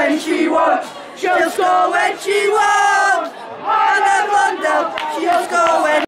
when she wants. She'll score when she wants. Hannah Blundell, she'll score when